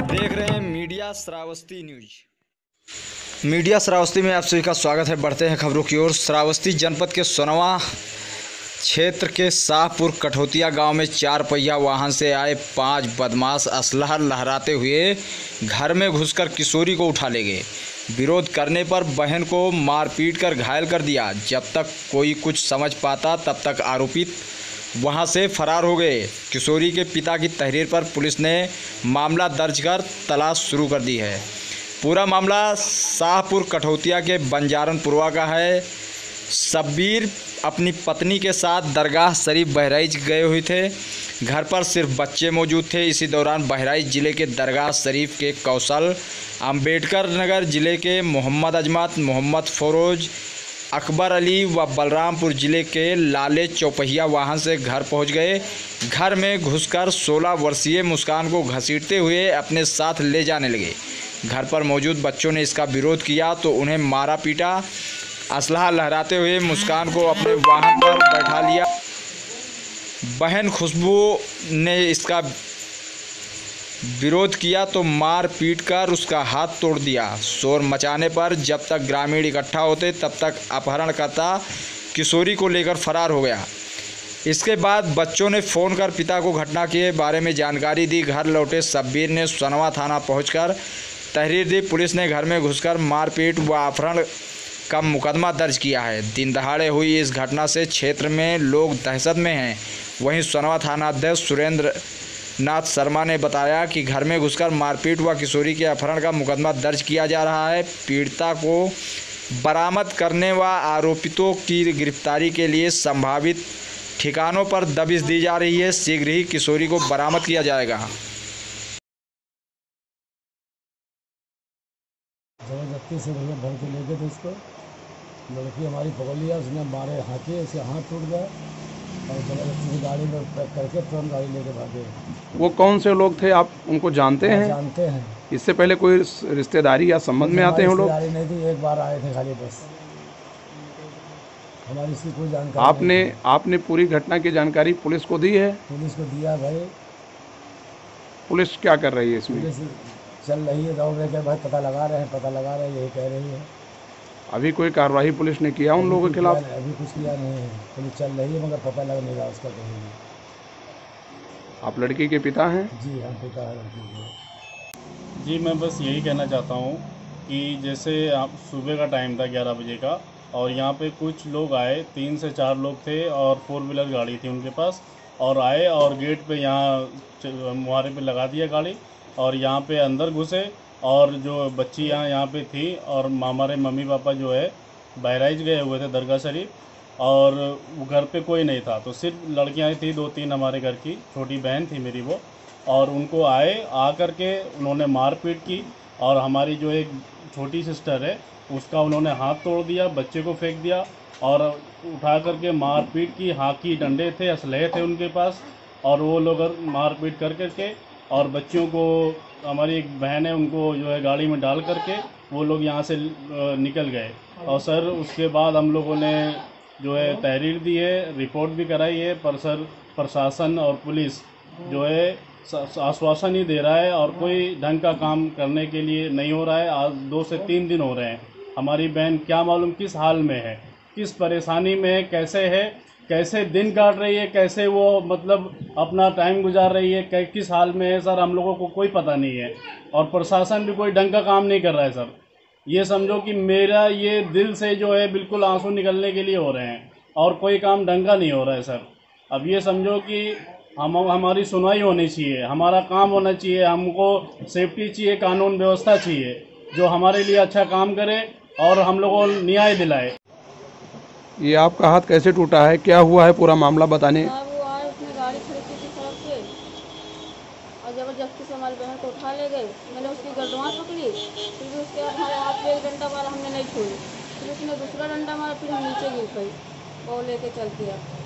देख रहे हैं media Shravasti news. Media Shravasti में आप सभी का स्वागत है। बढ़ते हैं खबरों की ओर। श्रावस्ती जनपद के सोनवा क्षेत्र के शाहपुर कठौतिया गांव में 4 पहिया वाहन से आए 5 बदमाश असलहा लहराते हुए घर में घुसकर किशोरी को उठा ले गए। विरोध करने पर बहन को मारपीट कर घायल कर दिया। जब तक कोई कुछ समझ पाता तब तक आरोपित वहां से फरार हो गए। किशोरी के पिता की तहरीर पर पुलिस ने मामला दर्ज कर तलाश शुरू कर दी है। पूरा मामला शाहपुर कठौतिया के बंजारनपुरवा का है। शब्बीर अपनी पत्नी के साथ दरगाह शरीफ बहराइच गए हुए थे। घर पर सिर्फ बच्चे मौजूद थे। इसी दौरान बहराइच ज़िले के दरगाह शरीफ के कौशल, अंबेडकर नगर ज़िले के मोहम्मद अजमत, मोहम्मद फ़रोज़, अकबर अली व बलरामपुर ज़िले के लाले चौपहिया वाहन से घर पहुंच गए। घर में घुसकर 16 वर्षीय मुस्कान को घसीटते हुए अपने साथ ले जाने लगे। घर पर मौजूद बच्चों ने इसका विरोध किया तो उन्हें मारा पीटा। असलहा लहराते हुए मुस्कान को अपने वाहन पर बैठा लिया। बहन खुशबू ने इसका विरोध किया तो मार पीट कर उसका हाथ तोड़ दिया। शोर मचाने पर जब तक ग्रामीण इकट्ठा होते तब तक अपहरणकर्ता किशोरी को लेकर फरार हो गया। इसके बाद बच्चों ने फ़ोन कर पिता को घटना के बारे में जानकारी दी। घर लौटे शब्बीर ने सोनवा थाना पहुंचकर तहरीर दी। पुलिस ने घर में घुसकर मारपीट व अपहरण का मुकदमा दर्ज किया है। दिन दहाड़े हुई इस घटना से क्षेत्र में लोग दहशत में हैं। वहीं सोनवा थाना अध्यक्ष सुरेंद्र नाथ शर्मा ने बताया कि घर में घुसकर मारपीट व किशोरी के अपहरण का मुकदमा दर्ज किया जा रहा है। पीड़िता को बरामद करने व आरोपितों की गिरफ्तारी के लिए संभावित ठिकानों पर दबिश दी जा रही है। शीघ्र ही किशोरी को बरामद किया जाएगा। जबरदस्ती से भैया भर के ले गए थे उसको। लड़की हमारी पकड़ लिया, उसने मारे हाथे, उसके हाथ टूट गया और जबरदस्ती से गाड़ी में पैक करके तुरंत गाड़ी लेके भागे। वो कौन से लोग थे, आप उनको जानते हैं? जानते हैं। इससे पहले कोई रिश्तेदारी या संबंध में आते हैं वो लोग? रिश्तेदारी नहीं थी, एक बार आए थे खाली बस। हमारी इसकी कोई जानकारी आपने पूरी घटना की जानकारी पुलिस को दी है? पुलिस को दिया भाई। पुलिस क्या कर रही है इसमें? पुलिस चल रही है, दौड़ रहे के भाई पता लगा रहे हैं, यही कह रही है। अभी कोई कार्रवाई पुलिस ने किया उन लोगों के खिलाफ? अभी कुछ किया नहीं है, पुलिस चल रही है मगर पता लग नहीं रहा उसका कहीं भी। आप लड़की के पिता हैं? जी हाँ, पिता है लड़की के। जी, मैं बस यही कहना चाहता हूँ कि जैसे आप सुबह का टाइम था 11 बजे का और यहाँ पे कुछ लोग आए, 3 से 4 लोग थे और 4 व्हीलर गाड़ी थी उनके पास, और आए और गेट पे यहाँ मुहारे पे लगा दिया गाड़ी और यहाँ पे अंदर घुसे। और जो बच्ची यहाँ पे थी और हमारे मम्मी पापा जो है बहराइच गए हुए थे दरगाह शरीफ, और घर पे कोई नहीं था तो सिर्फ लड़कियाँ थी 2-3 हमारे घर की, छोटी बहन थी मेरी वो, और उनको आ करके उन्होंने मारपीट की और हमारी जो एक छोटी सिस्टर है उसका उन्होंने हाथ तोड़ दिया, बच्चे को फेंक दिया और उठा करके मारपीट की। हाकी डंडे थे, असलहे थे उनके पास, और वो लोग मारपीट कर करके और बच्चियों को, हमारी एक बहन है उनको जो है गाड़ी में डाल करके वो लोग यहाँ से निकल गए। और सर उसके बाद हम लोगों ने जो है तहरीर दी है, रिपोर्ट भी कराई है, पर सर प्रशासन और पुलिस जो है आश्वासन ही दे रहा है और कोई ढंग का काम करने के लिए नहीं हो रहा है। आज 2 से 3 दिन हो रहे हैं। हमारी बहन क्या मालूम किस हाल में है, किस परेशानी में है, कैसे दिन काट रही है, कैसे वो मतलब अपना टाइम गुजार रही है, किस हाल में है सर, हम लोगों को कोई पता नहीं है। और प्रशासन भी कोई ढंग का काम नहीं कर रहा है सर। ये समझो कि मेरा ये दिल से जो है बिल्कुल आंसू निकलने के लिए हो रहे हैं और कोई काम ढंग का नहीं हो रहा है सर। अब ये समझो कि हमारी सुनवाई होनी चाहिए, हमारा काम होना चाहिए, हमको सेफ्टी चाहिए, कानून व्यवस्था चाहिए जो हमारे लिए अच्छा काम करे और हम लोगों को न्याय दिलाए। ये आपका हाथ कैसे टूटा है, क्या हुआ है, पूरा मामला बताने? वो आए, उसने गाड़ी खड़ी की थी सड़क पे और ज़बरदस्ती से हमारी बहन को उठा ले गए। मैंने उसकी गर्दन पकड़ी, फिर भी उसके बाद हमारे हाथ पे एक डंडा मारा, हमने नहीं छोड़ी। फिर उसने दूसरा डंडा मारा, फिर हम नीचे गिर गई, वो लेके चल दिया।